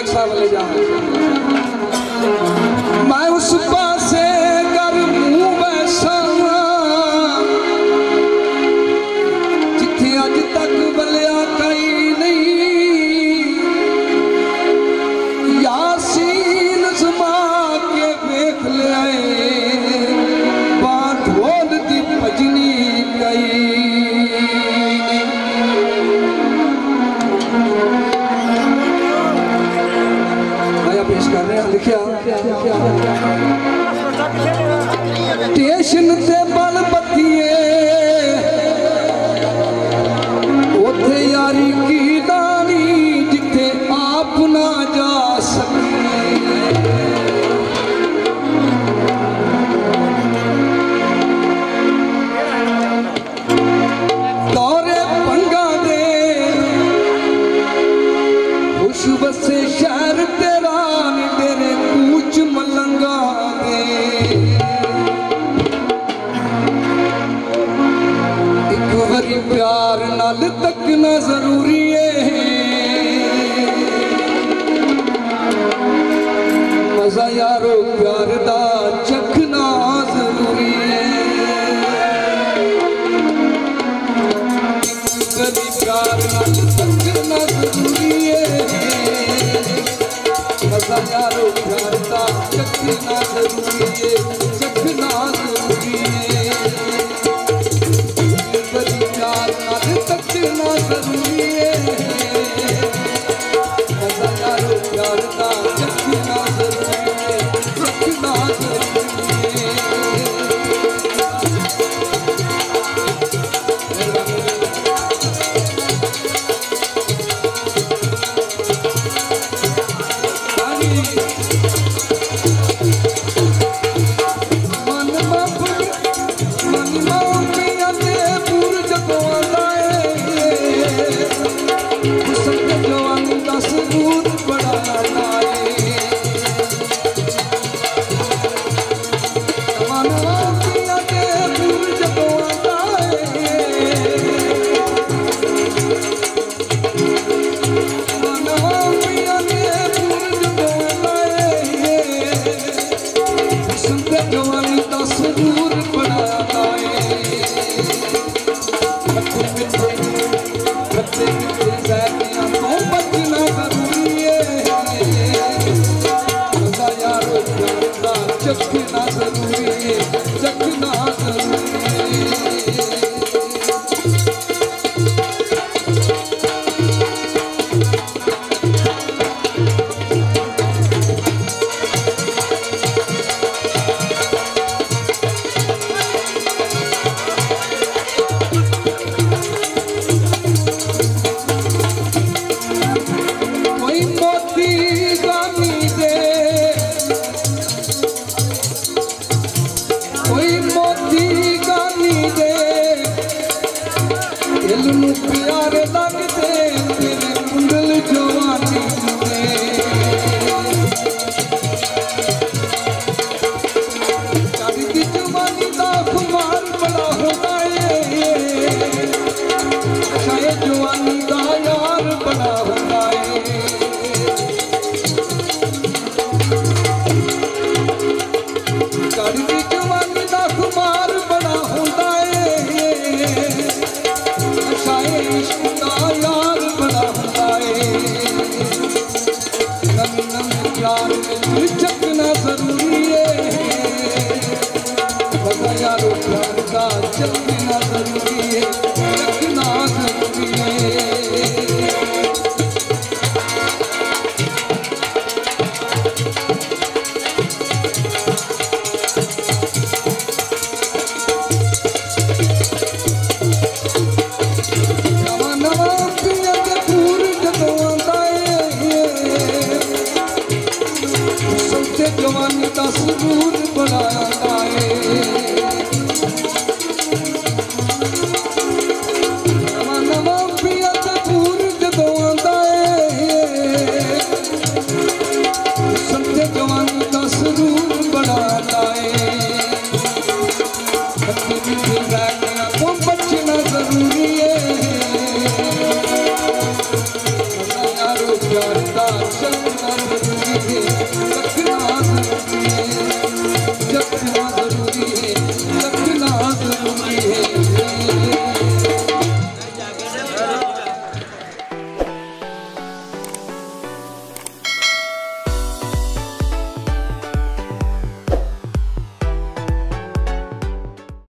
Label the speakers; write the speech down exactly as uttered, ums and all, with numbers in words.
Speaker 1: नानक साहब ले जा मैं उस पासे कर मुंह बैसा जिथे अज तक बलिया कई नहीं यासीन समा के वेख लिया बात ढोल दी भजनी कई कर रहे हैं लिखिया स्टेशन से बल बत्तिए उथे यारी की दानी जिथे आप ना जा सके दौरे पंगा दे खुश बसे शहर तेरा मलंगा एक बारी प्यार नाल तकना जरूरी है मजा यारो प्यार दा चखना जरूरी है एक बारी प्यार नाल तकना जरूरी है मजा यारो प्यार दा चखना जरूरी है चखना जरूरी है बड़ी प्यार नाल चखना जरूरी है मजा यारो प्यार दा चखना जरूरी है चखना जरूरी है चखना जरूरी है चखना जरूरी है प्यार लगते तेरे कुंडल जवानी चढ़ती जवानी का खुमार बड़ा होता है शायद जवानी का यार बड़ा होता है